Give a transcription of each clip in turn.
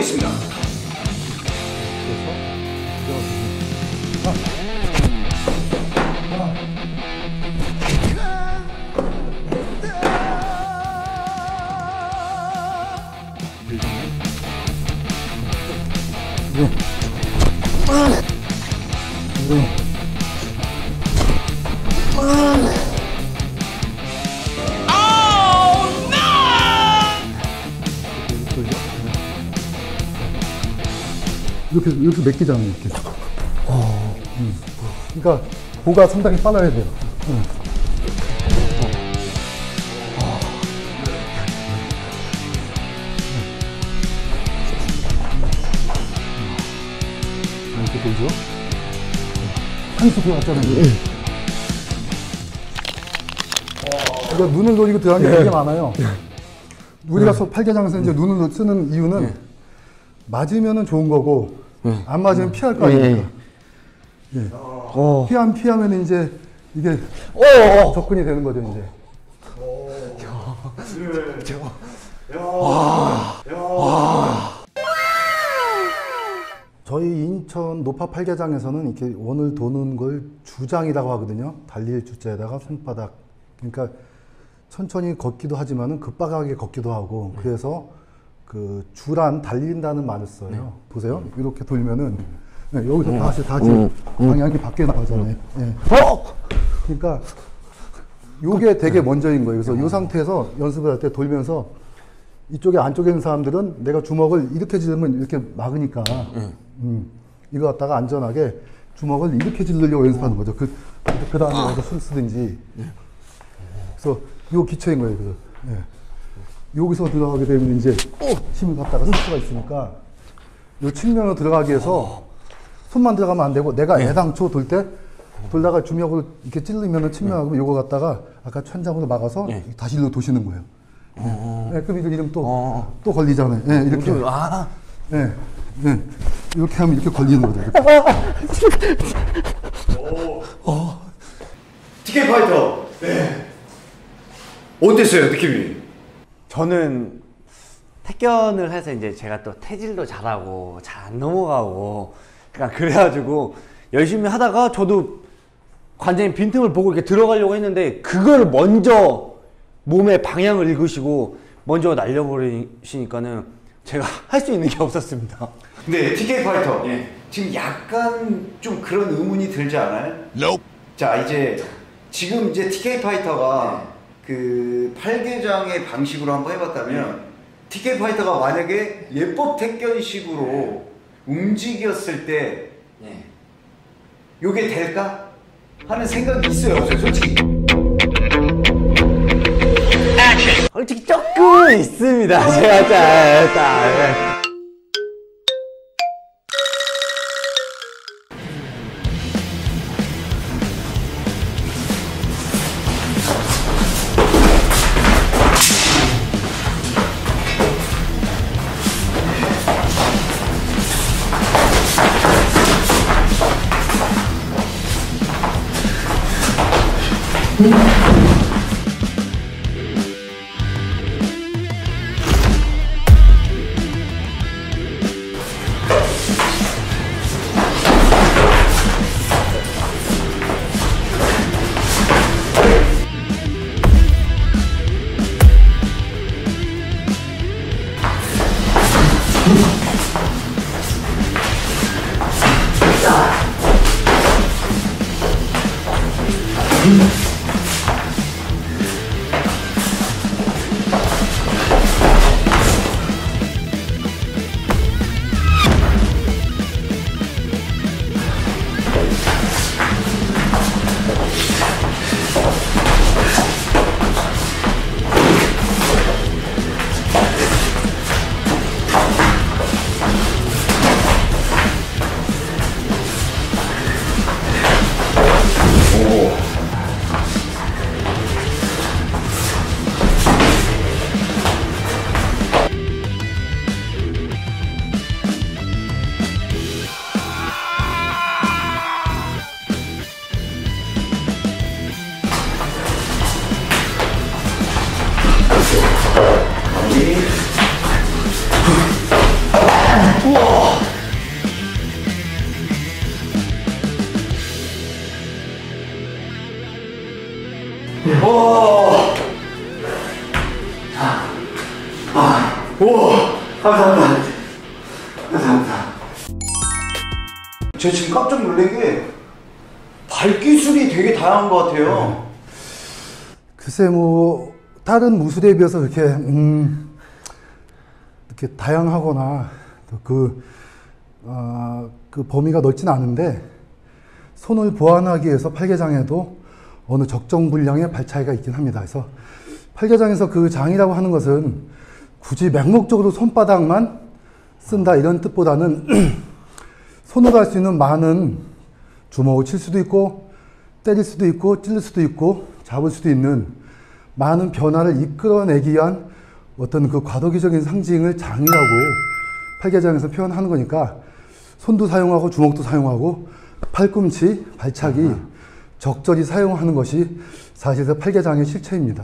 있습니다. 이렇게 맡기잖아요, 이렇게. 그러니까 보가 상당히 빨라야 돼요. 이렇게 돌죠. 한수 들어갔잖아요. 그러니까 눈을 노리고 들어간 게 되게 많아요. 우리가 팔계장에서 이제 눈을 쓰는 이유는 맞으면은 좋은 거고 안 맞으면 피할 거 아닙니까? 피하면 이제 이게 접근이 되는 거죠, 이제. 저희 인천 노파 팔계장에서는 이렇게 원을 도는 걸 주장이라고 하거든요. 달릴 주자에다가 손바닥. 그러니까 천천히 걷기도 하지만은 급박하게 걷기도 하고 그래서 그 주란 달린다는 말을 써요. 보세요. 이렇게 돌면은 여기서 다시 방향이 바뀌어 나가잖아요. 그러니까 요게 되게 먼저인 거예요. 그래서 이 상태에서 연습을 할 때 돌면서 이쪽에 안쪽에 있는 사람들은 내가 주먹을 이렇게 지르면 이렇게 막으니까 이거 갖다가 안전하게 주먹을 이렇게 지르려고 연습하는 거죠. 그 다음에 와서 손 쓰든지. 그래서 요 기초인 거예요. 그래서 여기서 들어가게 되면 이제 힘을 갖다가 쓸 수가 있으니까 요 측면으로 들어가기 위해서 손만 들어가면 안 되고 내가 애당초 돌 때 돌다가 주먹으로 이렇게 찌르면은 측면하고 요거 갖다가 아까 천장으로 막아서 다시 일로 도시는 거예요. 그럼 이름 또 걸리잖아요. 이렇게. 이렇게 하면 이렇게 걸리는 거죠. TK 파이터. 어땠어요, 느낌이? 저는 태견을 해서 이제 제가 또 태질도 잘하고 잘 안 넘어가고 그러니까 그래가지고 열심히 하다가 저도 관장님 빈틈을 보고 이렇게 들어가려고 했는데 그걸 먼저 몸의 방향을 읽으시고 먼저 날려버리시니까는 제가 할 수 있는 게 없었습니다. 근데 TK 파이터 지금 약간 좀 그런 의문이 들지 않아요? Nope. 자 지금 이제 TK 파이터가 그 팔계장의 방식으로 한번 해봤다면 TK 파이터가 만약에 예법 태견식으로 움직였을 때 요게 될까? 하는 생각이 있어요, 없어요, 솔직히? 솔직히 조금 있습니다. 제가 감사합니다. 제가 지금 깜짝 놀란 게 발기술이 되게 다양한 것 같아요. 글쎄 뭐 다른 무술에 비해서 이렇게 다양하거나 그 범위가 넓진 않은데 손을 보완하기 위해서 팔계장에도 어느 적정 분량의 발차기가 있긴 합니다. 그래서 팔계장에서 그 장이라고 하는 것은 굳이 맹목적으로 손바닥만 쓴다 이런 뜻보다는 손으로 할 수 있는 많은 주먹을 칠 수도 있고 때릴 수도 있고 찔릴 수도 있고 잡을 수도 있는 많은 변화를 이끌어내기 위한 어떤 그 과도기적인 상징을 장이라고 팔계장에서 표현하는 거니까 손도 사용하고 주먹도 사용하고 팔꿈치, 발차기 적절히 사용하는 것이 사실상 팔계장의 실체입니다.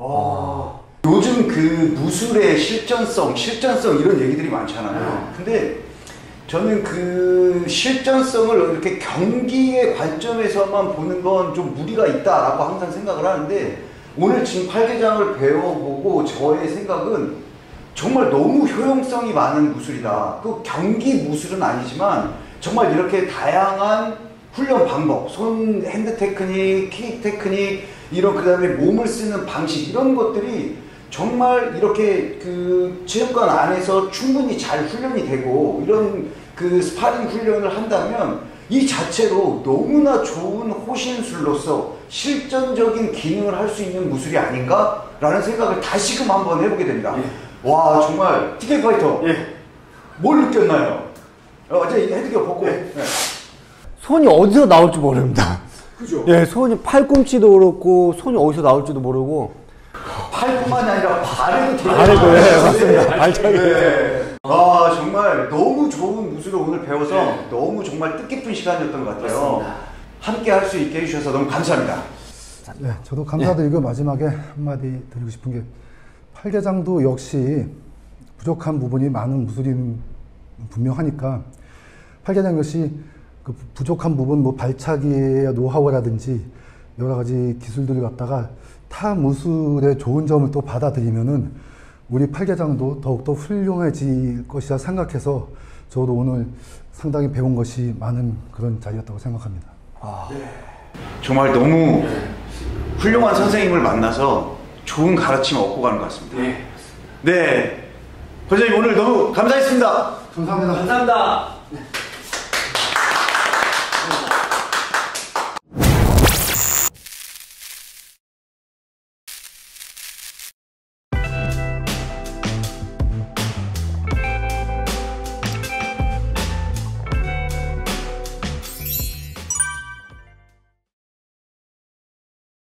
요즘 그 무술의 실전성 이런 얘기들이 많잖아요. 근데 저는 그 실전성을 이렇게 경기의 관점에서만 보는 건 좀 무리가 있다라고 항상 생각을 하는데 오늘 지금 팔계장을 배워보고 저의 생각은 정말 너무 효용성이 많은 무술이다. 그 경기 무술은 아니지만 정말 이렇게 다양한 훈련 방법, 손 핸드 테크닉, 킥 테크닉 이런 그다음에 몸을 쓰는 방식 이런 것들이 정말 이렇게 그 체육관 안에서 충분히 잘 훈련이 되고 이런 그 스파링 훈련을 한다면 이 자체로 너무나 좋은 호신술로서 실전적인 기능을 할 수 있는 무술이 아닌가라는 생각을 다시금 한번 해보게 됩니다. 와 정말 TK 파이터 뭘 느꼈나요? 어제 헤드기어 벗고 손이 어디서 나올지 모릅니다. 그죠? 예, 손이 팔꿈치도 그렇고 손이 어디서 나올지도 모르고 팔뿐만이 아니라 발에도 들어가요. 발에도 예, 맞습니다. 발차기. 아 정말 너무 좋은 무술을 오늘 배워서 너무 정말 뜻깊은 시간이었던 것 같아요. 함께 할 수 있게 해주셔서 너무 감사합니다. 네, 저도 감사드리고 마지막에 한마디 드리고 싶은 게 팔계장도 역시 부족한 부분이 많은 무술인 분명하니까 팔계장 역시 그 부족한 부분 뭐 발차기의 노하우라든지 여러 가지 기술들을 갖다가 타 무술의 좋은 점을 또 받아들이면은 우리 팔계장도 더욱더 훌륭해질 것이라 생각해서 저도 오늘 상당히 배운 것이 많은 그런 자리였다고 생각합니다. 정말 너무 훌륭한 선생님을 만나서 좋은 가르침 얻고 가는 것 같습니다. 네. 권장님 오늘 너무 감사했습니다. 감사합니다. 감사합니다.